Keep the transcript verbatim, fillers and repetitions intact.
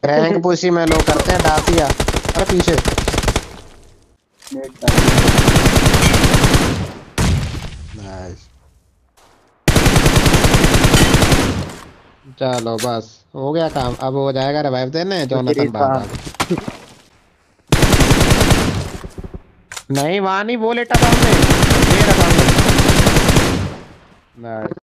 Rank pushy में लो करते हैं डासिया। अरे पीछे नाइस। चलो बस हो गया काम, अब हो जाएगा रिवाइव देने जोनाथन बाबा को। नहीं वहां नहीं, वो लेटा था हमने, ये रखा हमने। नाइस।